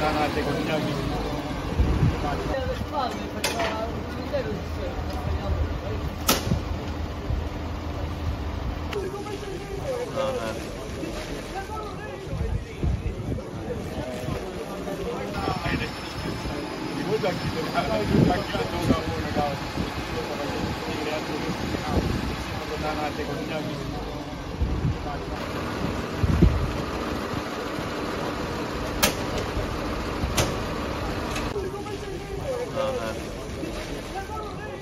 allontanate con gli amici. Alle spalle faceva un cimitero di sera. Allontanate con gli amici. No, no.